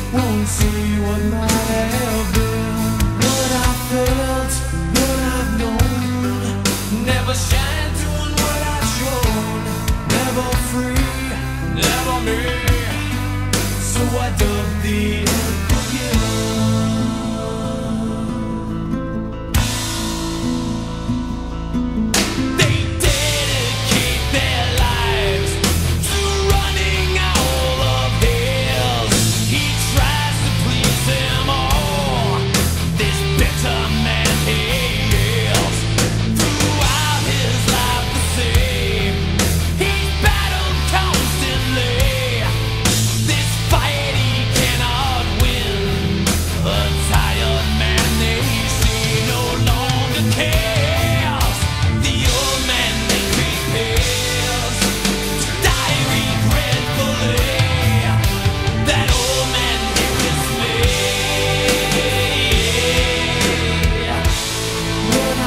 won't see what might have been. What I felt, what I've known, never shine doing what I've shown. Never free, never me. So I dug the end again.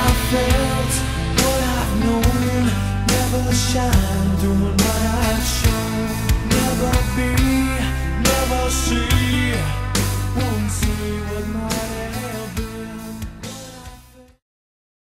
What I've known, never shine doing what I've shown.